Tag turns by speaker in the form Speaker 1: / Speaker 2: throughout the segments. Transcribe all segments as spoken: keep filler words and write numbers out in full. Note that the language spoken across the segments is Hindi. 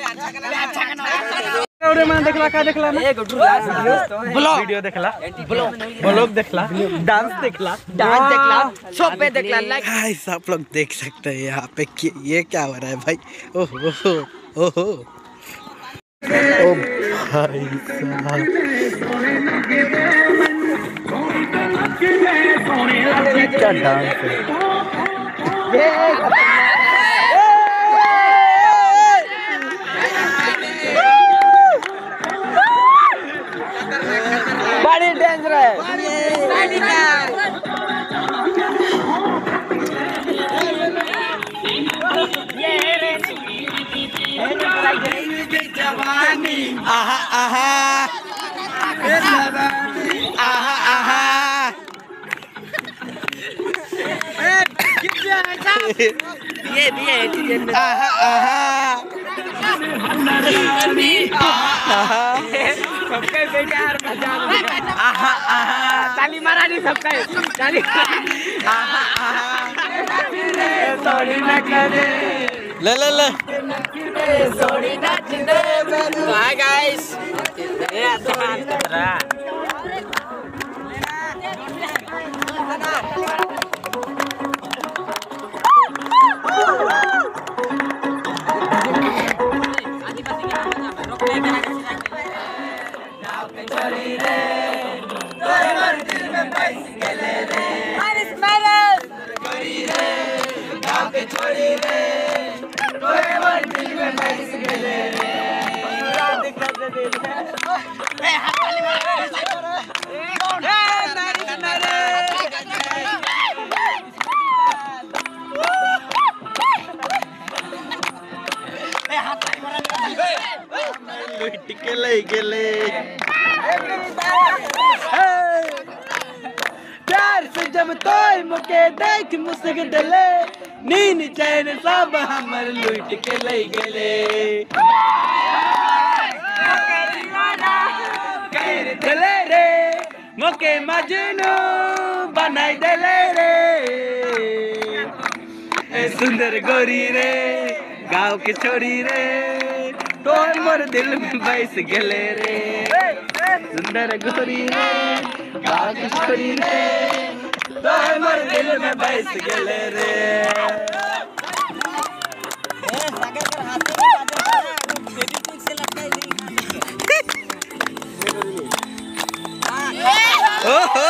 Speaker 1: अरे मैंने देखला का देखला ना वीडियो देखला ब्लॉग देखला डांस देखला
Speaker 2: डांस देखला सब पे देखला लाइक
Speaker 1: गाइस आप लोग देख सकते हैं यहाँ पे ये क्या हो रहा है भाई। ओहो ओहो ओ भाई साहब क्या डांस है।
Speaker 2: बड़ी डेंजर है
Speaker 1: आहा आहा आहा आहा
Speaker 2: ये भी है
Speaker 1: आहा आहा आहा
Speaker 2: सबके बेटे यार मजा
Speaker 1: आहा आहा
Speaker 2: ताली मारा नहीं सबका ताली
Speaker 1: आहा आहा सोड़ी ना करे ले ले ले
Speaker 2: सोड़ी नाच दे हाय गाइस ये दुकान करा
Speaker 1: गेले गेले प्यार से जब तोय मुके देख मुसक डले नीन चैन सब हमर लूट के ले गेले कर दले रे मुके मजनू बनाई दले रे ए सुंदर गोरी रे गाँव की छोरी रे तो मोर दिल में बैस गेले रे सुंदर गोरी रे गाँव की छोरी रे तो मोर दिल में बैस गेले रे। ओहो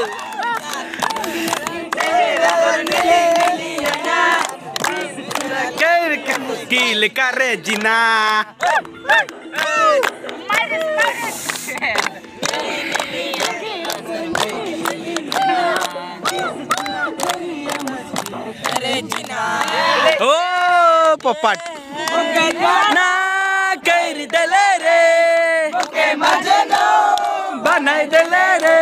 Speaker 1: कील करे जिना ओ पोपट ना कर दले रे बनाई दले रे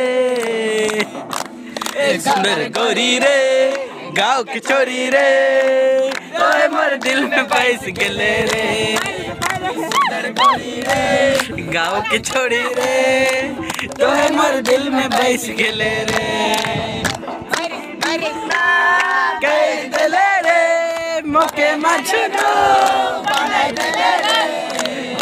Speaker 1: सुंदर गोरी रे गाँव की छोरी रे तोय मोर दिल में बैस गेले रे सुंदर गोरी रे गाँव की छोरी रे तोय मोर दिल में बैस गेले रे कह दले रे मोके मछनो बनाई दले रे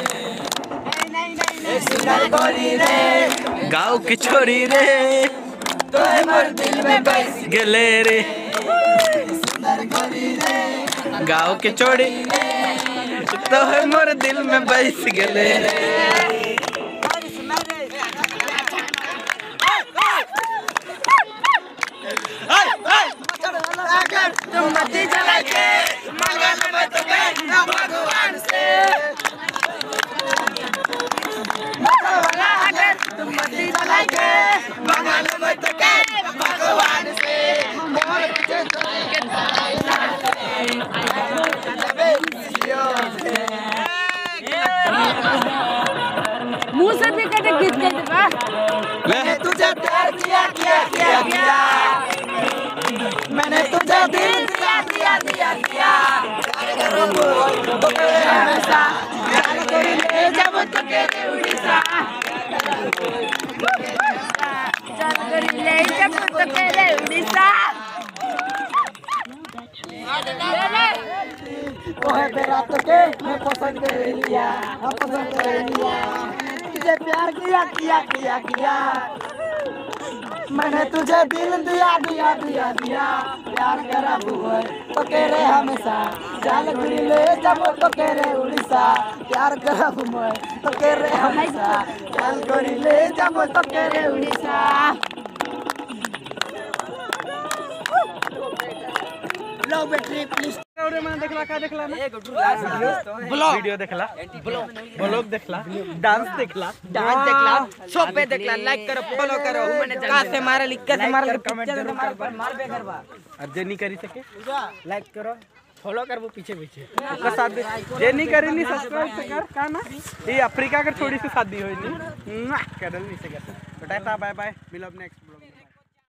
Speaker 1: सुंदर गोरी रे गाँव की छोरी रे तोय मोर दिल में बैस गेले रे सुंदर गोरी रे गाँव के छोड़ी तो है मोर दिल में बैस गेले तुम मती जला के मंगल में तो गए भगवान से तुम मती जला के मंगल में तो गए भगवान से
Speaker 2: मुंह से भी कटे गीत गाते बा
Speaker 1: मैंने तुझे प्यार किया किया किया किया मैंने तुझे दिल दिया दिया दिया दिया हमेशा ले जब तो तेरे उड़ीसा
Speaker 2: ले जब तो तेरे उड़ीसा
Speaker 3: ओहे बेरा तो के मैं पसंद कर लिया हम पसंद कर लिया तुझे प्यार किया किया किया किया मैंने तुझे दिल दिया दिया दिया दिया प्यार करा हुआ तो कह रहे हमेशा जाल गुरी ले जब तो कह रहे उड़ीसा प्यार करा हुआ तो कह रहे हमेशा जाल गुरी ले जब तो कह रहे उड़ीसा लो बैटरी प्लीज मैंने देखला का देखला ना ब्लॉग वीडियो देखला ब्लॉग देखला डांस देखला
Speaker 2: डांस देखला सब पे देखला लाइक करो फॉलो करो मैंने का से मारे लिख के मार
Speaker 3: कमेंट जरूर कर
Speaker 2: मार बे करवा
Speaker 3: और जे नहीं करी सके लाइक करो फॉलो कर वो पीछे पीछे का शादी जे नहीं करी नहीं सब्सक्राइब कर का ना ये अफ्रीका का थोड़ी सी शादी होई नहीं कर नहीं सके तो टाटा बाय बाय मिलब नेक्स्ट